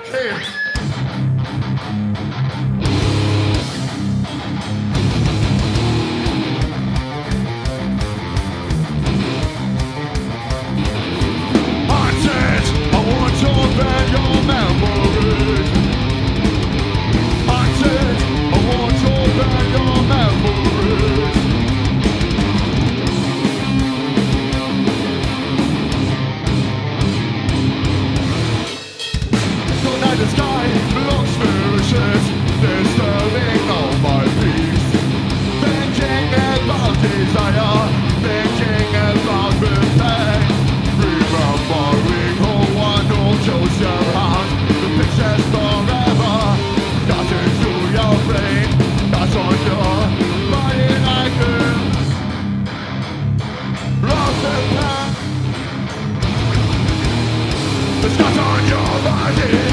The sky looks ferocious, disturbing all my peace. Thinking about desire, thinking about the pain. Remembering who one who chose your heart. The pictures forever, that's into your brain. That's on your body like a rose and pan. The scars on your body.